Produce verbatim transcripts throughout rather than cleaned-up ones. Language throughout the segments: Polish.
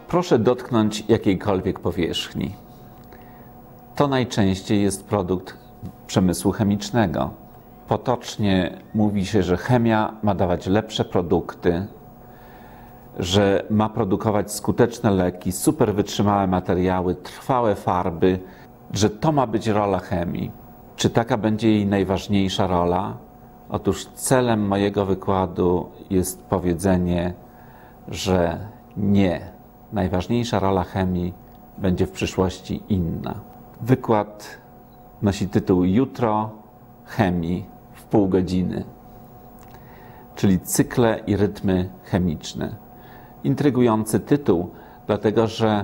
Proszę dotknąć jakiejkolwiek powierzchni. To najczęściej jest produkt przemysłu chemicznego. Potocznie mówi się, że chemia ma dawać lepsze produkty, że ma produkować skuteczne leki, super wytrzymałe materiały, trwałe farby, że to ma być rola chemii. Czy taka będzie jej najważniejsza rola? Otóż celem mojego wykładu jest powiedzenie, że nie. Najważniejsza rola chemii będzie w przyszłości inna. Wykład nosi tytuł Jutro chemii w pół godziny, czyli cykle i rytmy chemiczne. Intrygujący tytuł, dlatego że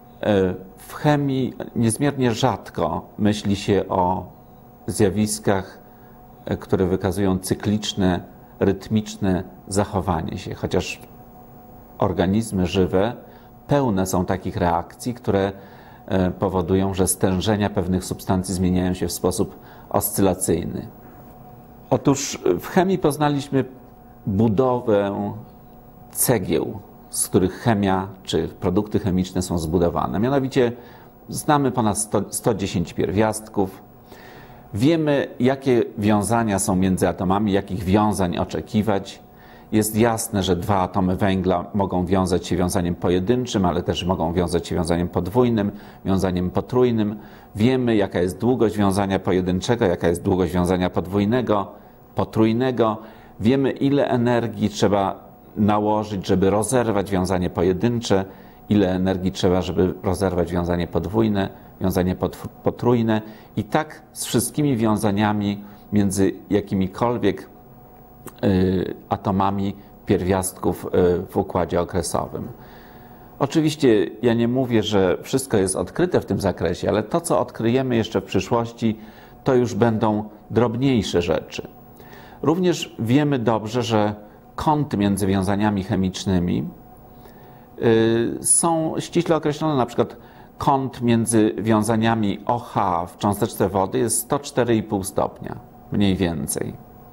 w chemii niezmiernie rzadko myśli się o zjawiskach, które wykazują cykliczne, rytmiczne zachowanie się, chociaż organizmy żywe pełne są takich reakcji, które powodują, że stężenia pewnych substancji zmieniają się w sposób oscylacyjny. Otóż w chemii poznaliśmy budowę cegieł, z których chemia czy produkty chemiczne są zbudowane. Mianowicie znamy ponad sto dziesięć pierwiastków, wiemy, jakie wiązania są między atomami, jakich wiązań oczekiwać. Jest jasne, że dwa atomy węgla mogą wiązać się wiązaniem pojedynczym, ale też mogą wiązać się wiązaniem podwójnym, wiązaniem potrójnym. Wiemy, jaka jest długość wiązania pojedynczego, jaka jest długość wiązania podwójnego, potrójnego. Wiemy, ile energii trzeba nałożyć, żeby rozerwać wiązanie pojedyncze, ile energii trzeba, żeby rozerwać wiązanie podwójne, wiązanie potrójne. I tak z wszystkimi wiązaniami między jakimikolwiek y, atomami pierwiastków y, w układzie okresowym. Oczywiście ja nie mówię, że wszystko jest odkryte w tym zakresie, ale to, co odkryjemy jeszcze w przyszłości, to już będą drobniejsze rzeczy. Również wiemy dobrze, że kąty między wiązaniami chemicznymi y, są ściśle określone. Na przykład kąt między wiązaniami O H w cząsteczce wody jest sto cztery i pół stopnia, mniej więcej.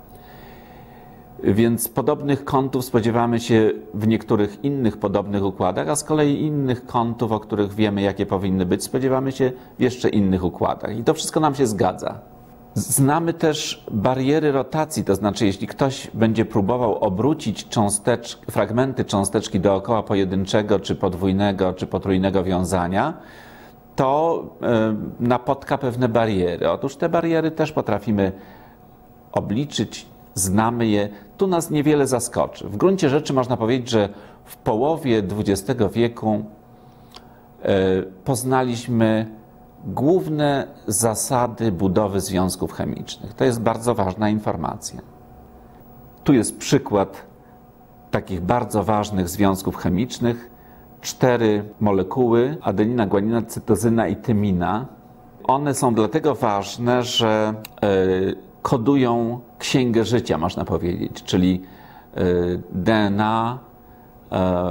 Więc podobnych kątów spodziewamy się w niektórych innych podobnych układach, a z kolei innych kątów, o których wiemy, jakie powinny być, spodziewamy się w jeszcze innych układach. I to wszystko nam się zgadza. Znamy też bariery rotacji, to znaczy jeśli ktoś będzie próbował obrócić cząstecz, fragmenty cząsteczki dookoła pojedynczego, czy podwójnego, czy potrójnego wiązania, to y, napotka pewne bariery. Otóż te bariery też potrafimy obliczyć, znamy je. Tu nas niewiele zaskoczy. W gruncie rzeczy można powiedzieć, że w połowie dwudziestego wieku y, poznaliśmy główne zasady budowy związków chemicznych. To jest bardzo ważna informacja. Tu jest przykład takich bardzo ważnych związków chemicznych. Cztery molekuły, adenina, guanina, cytozyna i tymina. One są dlatego ważne, że y, kodują księgę życia, można powiedzieć, czyli y, D N A y,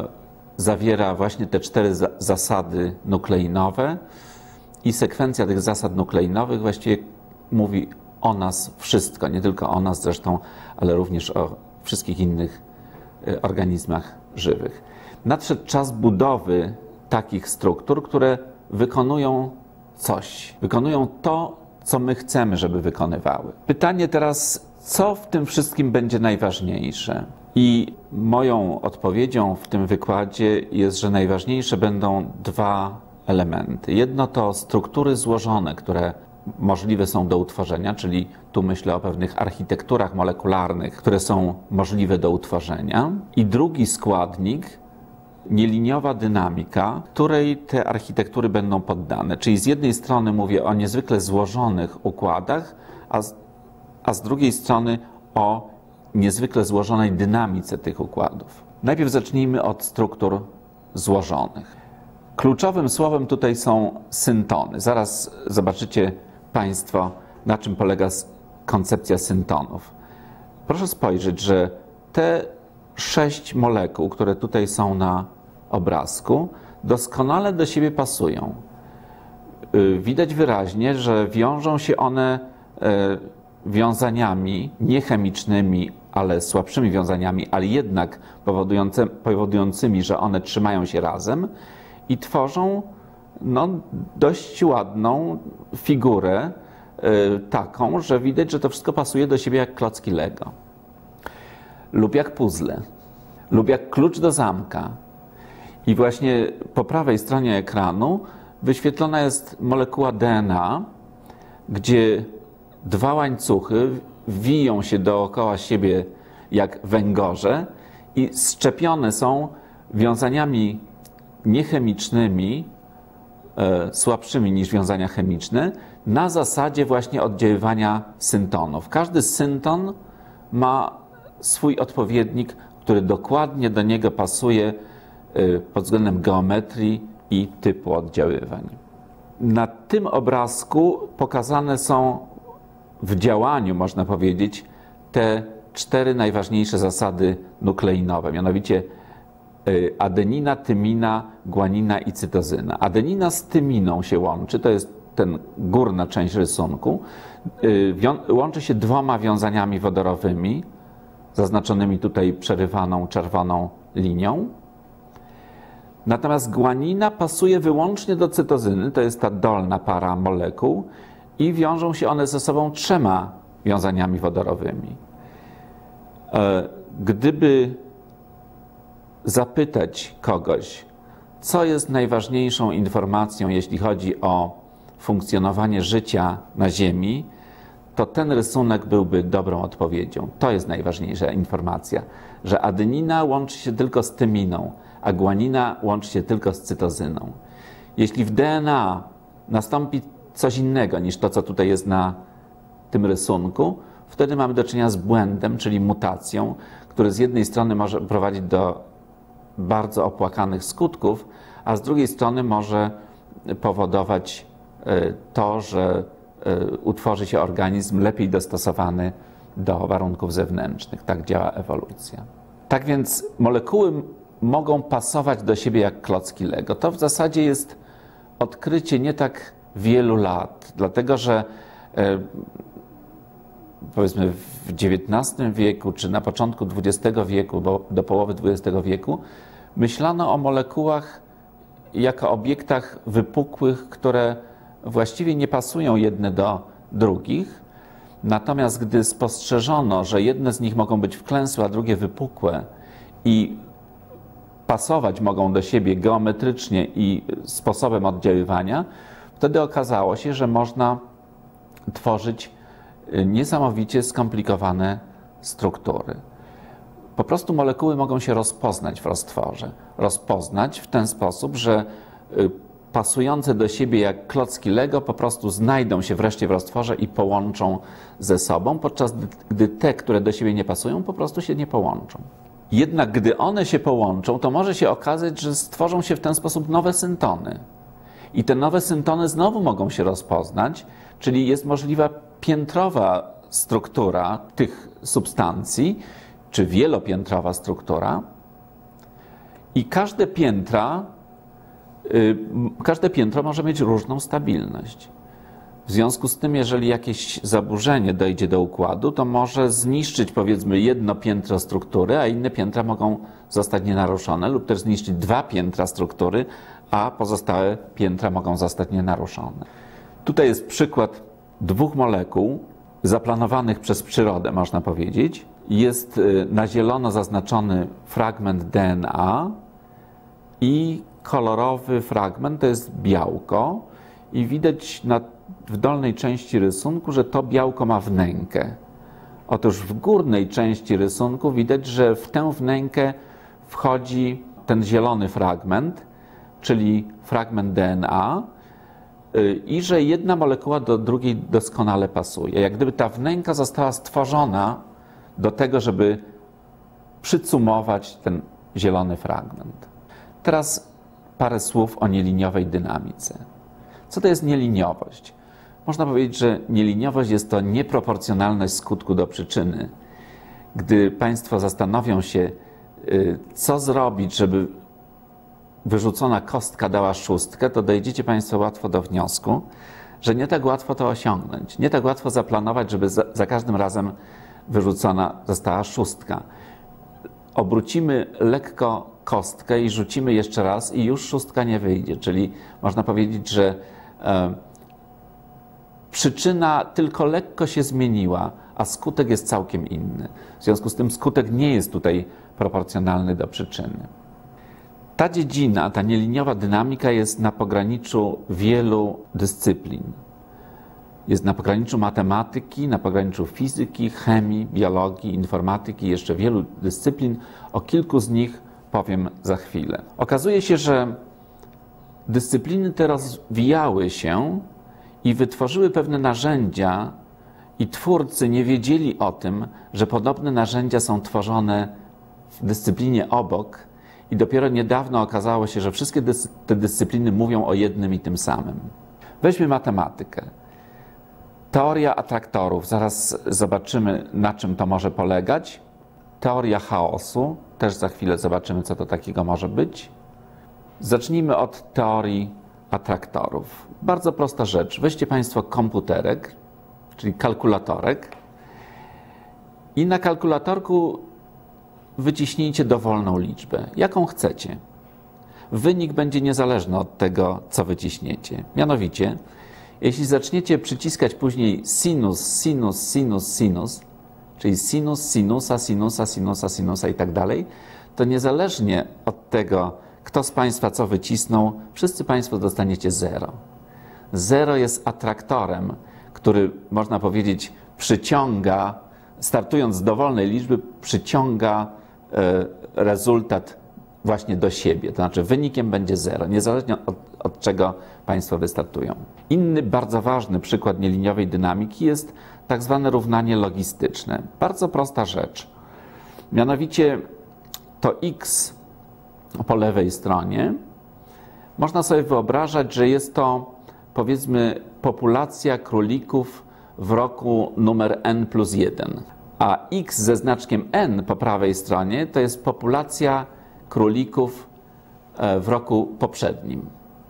zawiera właśnie te cztery za zasady nukleinowe. I sekwencja tych zasad nukleinowych właściwie mówi o nas wszystko, nie tylko o nas zresztą, ale również o wszystkich innych organizmach żywych. Nadszedł czas budowy takich struktur, które wykonują coś, wykonują to, co my chcemy, żeby wykonywały. Pytanie teraz, co w tym wszystkim będzie najważniejsze? I moją odpowiedzią w tym wykładzie jest, że najważniejsze będą dwa elementy. Jedno to struktury złożone, które możliwe są do utworzenia, czyli tu myślę o pewnych architekturach molekularnych, które są możliwe do utworzenia. I drugi składnik, nieliniowa dynamika, której te architektury będą poddane. Czyli z jednej strony mówię o niezwykle złożonych układach, a z, a z drugiej strony o niezwykle złożonej dynamice tych układów. Najpierw zacznijmy od struktur złożonych. Kluczowym słowem tutaj są syntony. Zaraz zobaczycie Państwo, na czym polega koncepcja syntonów. Proszę spojrzeć, że te sześć molekuł, które tutaj są na obrazku, doskonale do siebie pasują. Widać wyraźnie, że wiążą się one wiązaniami niechemicznymi, ale słabszymi wiązaniami, ale jednak powodującymi, że one trzymają się razem. i tworzą no, dość ładną figurę, y, taką, że widać, że to wszystko pasuje do siebie jak klocki Lego. Lub jak puzzle, lub jak klucz do zamka. I właśnie po prawej stronie ekranu wyświetlona jest molekuła D N A, gdzie dwa łańcuchy wiją się dookoła siebie jak węgorze i szczepione są wiązaniami niechemicznymi, e, słabszymi niż wiązania chemiczne, na zasadzie właśnie oddziaływania syntonów. Każdy synton ma swój odpowiednik, który dokładnie do niego pasuje e, pod względem geometrii i typu oddziaływań. Na tym obrazku pokazane są w działaniu, można powiedzieć, te cztery najważniejsze zasady nukleinowe, mianowicie adenina, tymina, guanina i cytozyna. Adenina z tyminą się łączy, to jest ten górna część rysunku. Łączy się dwoma wiązaniami wodorowymi, zaznaczonymi tutaj przerywaną czerwoną linią. Natomiast guanina pasuje wyłącznie do cytozyny, to jest ta dolna para molekuł, i wiążą się one ze sobą trzema wiązaniami wodorowymi. Gdyby zapytać kogoś, co jest najważniejszą informacją, jeśli chodzi o funkcjonowanie życia na Ziemi, to ten rysunek byłby dobrą odpowiedzią. To jest najważniejsza informacja, że adenina łączy się tylko z tyminą, a guanina łączy się tylko z cytozyną. Jeśli w D N A nastąpi coś innego niż to, co tutaj jest na tym rysunku, wtedy mamy do czynienia z błędem, czyli mutacją, który z jednej strony może prowadzić do bardzo opłakanych skutków, a z drugiej strony może powodować to, że utworzy się organizm lepiej dostosowany do warunków zewnętrznych. Tak działa ewolucja. Tak więc molekuły mogą pasować do siebie jak klocki Lego. To w zasadzie jest odkrycie nie tak wielu lat, dlatego że powiedzmy w dziewiętnastym wieku czy na początku dwudziestego wieku, bo do połowy dwudziestego wieku, myślano o molekułach jako obiektach wypukłych, które właściwie nie pasują jedne do drugich. Natomiast gdy spostrzeżono, że jedne z nich mogą być wklęsłe, a drugie wypukłe i pasować mogą do siebie geometrycznie i sposobem oddziaływania, wtedy okazało się, że można tworzyć niesamowicie skomplikowane struktury. Po prostu molekuły mogą się rozpoznać w roztworze. Rozpoznać w ten sposób, że pasujące do siebie jak klocki Lego po prostu znajdą się wreszcie w roztworze i połączą ze sobą, podczas gdy te, które do siebie nie pasują, po prostu się nie połączą. Jednak gdy one się połączą, to może się okazać, że stworzą się w ten sposób nowe syntony. I te nowe syntony znowu mogą się rozpoznać, czyli jest możliwa piętrowa struktura tych substancji, czy wielopiętrowa struktura. I każde piętra, yy, każde piętro może mieć różną stabilność. W związku z tym, jeżeli jakieś zaburzenie dojdzie do układu, to może zniszczyć powiedzmy jedno piętro struktury, a inne piętra mogą zostać nienaruszone, lub też zniszczyć dwa piętra struktury, a pozostałe piętra mogą zostać nienaruszone. Tutaj jest przykład dwóch molekuł zaplanowanych przez przyrodę, można powiedzieć. Jest na zielono zaznaczony fragment D N A i kolorowy fragment to jest białko i widać na, w dolnej części rysunku, że to białko ma wnękę. Otóż w górnej części rysunku widać, że w tę wnękę wchodzi ten zielony fragment, czyli fragment D N A, i że jedna molekuła do drugiej doskonale pasuje. Jak gdyby ta wnęka została stworzona do tego, żeby przycumować ten zielony fragment. Teraz parę słów o nieliniowej dynamice. Co to jest nieliniowość? Można powiedzieć, że nieliniowość jest to nieproporcjonalność skutku do przyczyny. Gdy Państwo zastanowią się, co zrobić, żeby wyrzucona kostka dała szóstkę, to dojdziecie Państwo łatwo do wniosku, że nie tak łatwo to osiągnąć. Nie tak łatwo zaplanować, żeby za, za każdym razem wyrzucona została szóstka. obrócimy lekko kostkę i rzucimy jeszcze raz i już szóstka nie wyjdzie. Czyli można powiedzieć, że e, przyczyna tylko lekko się zmieniła, a skutek jest całkiem inny. W związku z tym skutek nie jest tutaj proporcjonalny do przyczyny. Ta dziedzina, ta nieliniowa dynamika jest na pograniczu wielu dyscyplin. Jest na pograniczu matematyki, na pograniczu fizyki, chemii, biologii, informatyki, jeszcze wielu dyscyplin. O kilku z nich powiem za chwilę. Okazuje się, że dyscypliny te rozwijały się i wytworzyły pewne narzędzia i twórcy nie wiedzieli o tym, że podobne narzędzia są tworzone w dyscyplinie obok i dopiero niedawno okazało się, że wszystkie dys te dyscypliny mówią o jednym i tym samym. Weźmy matematykę. Teoria atraktorów, zaraz zobaczymy, na czym to może polegać. Teoria chaosu, też za chwilę zobaczymy, co to takiego może być. Zacznijmy od teorii atraktorów. Bardzo prosta rzecz. Weźcie Państwo komputerek, czyli kalkulatorek i na kalkulatorku wyciśnijcie dowolną liczbę, jaką chcecie. Wynik będzie niezależny od tego, co wyciśniecie. Mianowicie, jeśli zaczniecie przyciskać później sinus, sinus, sinus, sinus, czyli sinus, sinusa, sinusa, sinusa, sinusa i tak dalej, to niezależnie od tego, kto z Państwa co wycisnął, wszyscy Państwo dostaniecie zero. Zero jest atraktorem, który, można powiedzieć, przyciąga, startując z dowolnej liczby, przyciąga e, rezultat właśnie do siebie. To znaczy wynikiem będzie zero, niezależnie od, od czego Państwo wystartują. Inny bardzo ważny przykład nieliniowej dynamiki jest tak zwane równanie logistyczne. Bardzo prosta rzecz. Mianowicie to x po lewej stronie można sobie wyobrażać, że jest to, powiedzmy, populacja królików w roku numer n plus jeden. A x ze znaczkiem n po prawej stronie to jest populacja królików w roku poprzednim.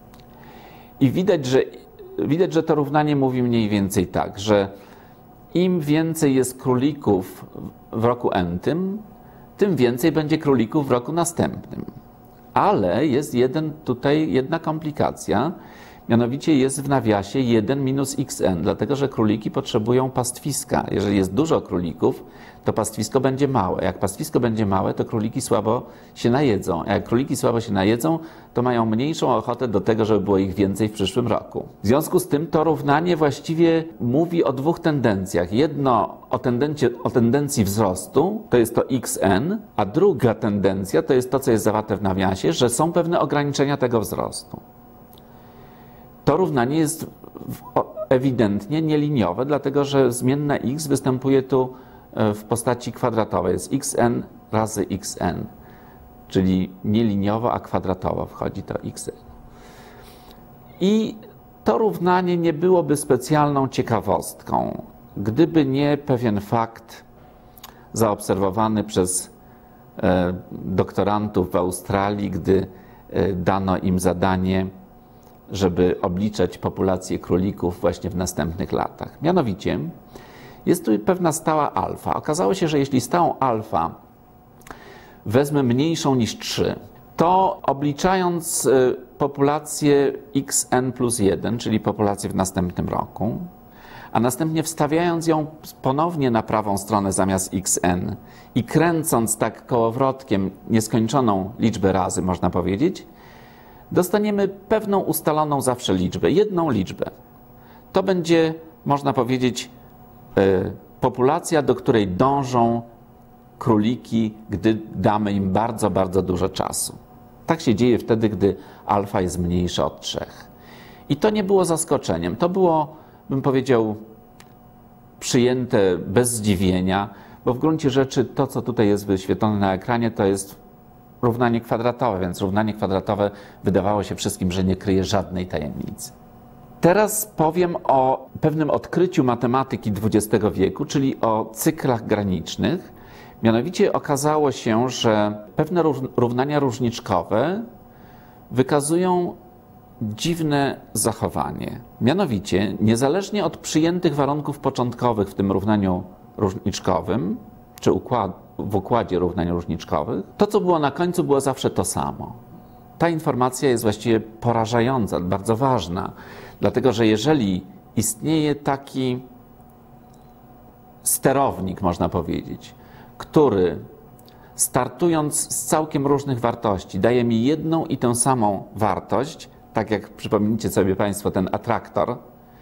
I widać, że, widać, że to równanie mówi mniej więcej tak, że im więcej jest królików w roku n, tym, tym więcej będzie królików w roku następnym. Ale jest jeden, tutaj jedna komplikacja, mianowicie jest w nawiasie jeden minus xn, dlatego że króliki potrzebują pastwiska. Jeżeli jest dużo królików, to pastwisko będzie małe. Jak pastwisko będzie małe, to króliki słabo się najedzą. A jak króliki słabo się najedzą, to mają mniejszą ochotę do tego, żeby było ich więcej w przyszłym roku. W związku z tym to równanie właściwie mówi o dwóch tendencjach. Jedno o, tendencji, o tendencji wzrostu, to jest to xn, a druga tendencja to jest to, co jest zawarte w nawiasie, że są pewne ograniczenia tego wzrostu. To równanie jest ewidentnie nieliniowe, dlatego że zmienna x występuje tu w postaci kwadratowej. Jest xn razy xn, czyli nieliniowo, a kwadratowo wchodzi to xn. I to równanie nie byłoby specjalną ciekawostką, gdyby nie pewien fakt zaobserwowany przez e, doktorantów w Australii, gdy e, dano im zadanie, żeby obliczać populację królików właśnie w następnych latach. Mianowicie jest tu pewna stała alfa. Okazało się, że jeśli stałą alfa wezmę mniejszą niż trzy, to obliczając populację xn plus jeden, czyli populację w następnym roku, a następnie wstawiając ją ponownie na prawą stronę zamiast xn i kręcąc tak kołowrotkiem nieskończoną liczbę razy, można powiedzieć, dostaniemy pewną ustaloną zawsze liczbę, jedną liczbę. To będzie, można powiedzieć, populacja, do której dążą króliki, gdy damy im bardzo, bardzo dużo czasu. Tak się dzieje wtedy, gdy alfa jest mniejsza od trzech. I to nie było zaskoczeniem. To było, bym powiedział, przyjęte bez zdziwienia, bo w gruncie rzeczy to, co tutaj jest wyświetlone na ekranie, to jest równanie kwadratowe, więc równanie kwadratowe wydawało się wszystkim, że nie kryje żadnej tajemnicy. Teraz powiem o pewnym odkryciu matematyki dwudziestego wieku, czyli o cyklach granicznych. Mianowicie okazało się, że pewne równania różniczkowe wykazują dziwne zachowanie. Mianowicie, niezależnie od przyjętych warunków początkowych w tym równaniu różniczkowym, czy układ, w układzie równań różniczkowych, to co było na końcu było zawsze to samo. Ta informacja jest właściwie porażająca, bardzo ważna, dlatego że jeżeli istnieje taki sterownik, można powiedzieć, który startując z całkiem różnych wartości daje mi jedną i tę samą wartość, tak jak przypomnijcie sobie Państwo ten atraktor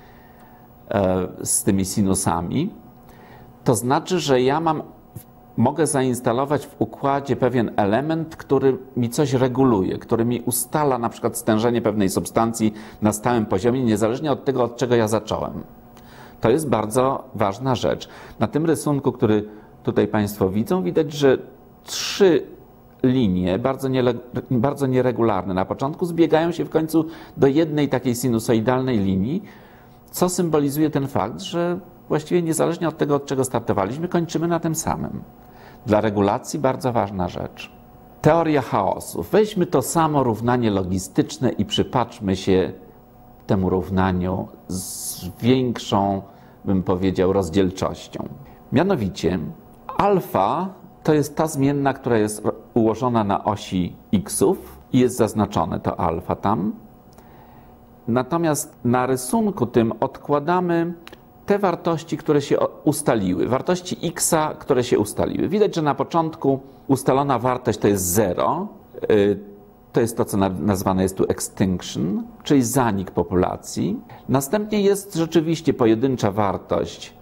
e, z tymi sinusami, to znaczy, że ja mam, mogę zainstalować w układzie pewien element, który mi coś reguluje, który mi ustala na przykład stężenie pewnej substancji na stałym poziomie, niezależnie od tego, od czego ja zacząłem. To jest bardzo ważna rzecz. Na tym rysunku, który tutaj Państwo widzą, widać, że trzy linie, bardzo, nie, bardzo nieregularne na początku, zbiegają się w końcu do jednej takiej sinusoidalnej linii, co symbolizuje ten fakt, że właściwie niezależnie od tego, od czego startowaliśmy, kończymy na tym samym. Dla regulacji bardzo ważna rzecz. Teoria chaosu. Weźmy to samo równanie logistyczne i przypatrzmy się temu równaniu z większą, bym powiedział, rozdzielczością. Mianowicie alfa to jest ta zmienna, która jest ułożona na osi xów i jest zaznaczone to alfa tam. Natomiast na rysunku tym odkładamy te wartości, które się ustaliły, wartości xa, które się ustaliły. Widać, że na początku ustalona wartość to jest zero, to jest to, co nazwane jest tu extinction, czyli zanik populacji. Następnie jest rzeczywiście pojedyncza wartość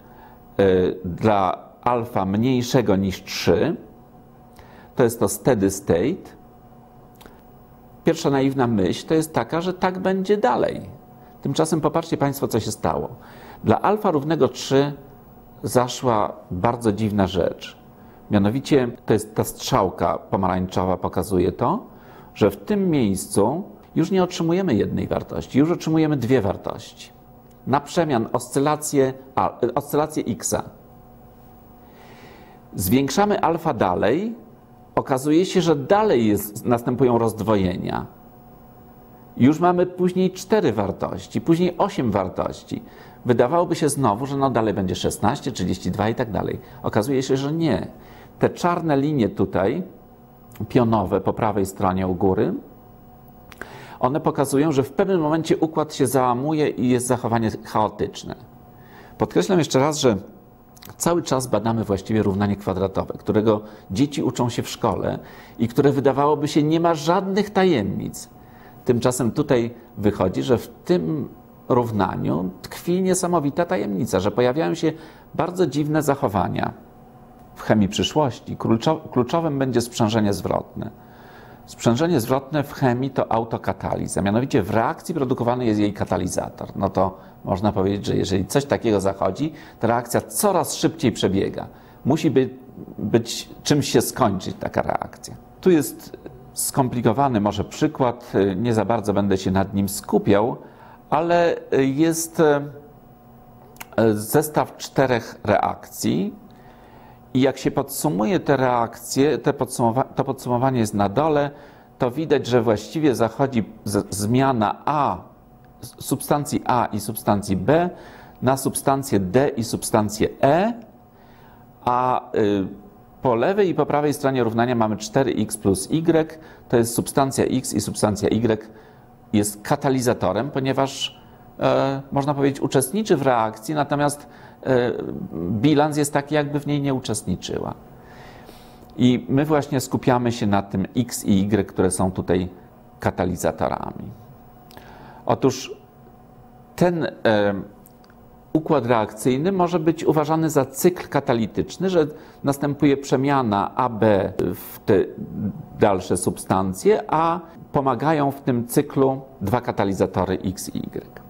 dla alfa mniejszego niż trzy, to jest to steady state. Pierwsza naiwna myśl to jest taka, że tak będzie dalej. Tymczasem popatrzcie Państwo, co się stało. Dla alfa równego trzy zaszła bardzo dziwna rzecz. Mianowicie, to jest ta strzałka pomarańczowa, pokazuje to, że w tym miejscu już nie otrzymujemy jednej wartości, już otrzymujemy dwie wartości. Na przemian oscylację, a, oscylację xa. Zwiększamy alfa dalej, okazuje się, że dalej jest, następują rozdwojenia. Już mamy później cztery wartości, później osiem wartości. Wydawałoby się znowu, że no dalej będzie szesnaście, trzydzieści dwa i tak dalej. Okazuje się, że nie. Te czarne linie tutaj, pionowe po prawej stronie u góry, one pokazują, że w pewnym momencie układ się załamuje i jest zachowanie chaotyczne. Podkreślam jeszcze raz, że cały czas badamy właściwie równanie kwadratowe, którego dzieci uczą się w szkole i które wydawałoby się nie ma żadnych tajemnic. Tymczasem tutaj wychodzi, że w tym równaniu tkwi niesamowita tajemnica, że pojawiają się bardzo dziwne zachowania. W chemii przyszłości kluczowym będzie sprzężenie zwrotne. Sprzężenie zwrotne w chemii to autokataliza, mianowicie w reakcji produkowany jest jej katalizator. No to można powiedzieć, że jeżeli coś takiego zachodzi, to reakcja coraz szybciej przebiega. Musi być, być czymś się skończyć taka reakcja. Tu jest skomplikowany może przykład, nie za bardzo będę się nad nim skupiał, ale jest zestaw czterech reakcji i jak się podsumuje te reakcje, te podsumowa to podsumowanie jest na dole, to widać, że właściwie zachodzi zmiana A, substancji A i substancji B na substancję D i substancję E, a y, po lewej i po prawej stronie równania mamy cztery x plus y, to jest substancja X i substancja Y jest katalizatorem, ponieważ e, można powiedzieć uczestniczy w reakcji, natomiast e, bilans jest taki, jakby w niej nie uczestniczyła. I my właśnie skupiamy się na tym X i Y, które są tutaj katalizatorami. Otóż ten e, układ reakcyjny może być uważany za cykl katalityczny, że następuje przemiana A B w te dalsze substancje, a pomagają w tym cyklu dwa katalizatory X i Y.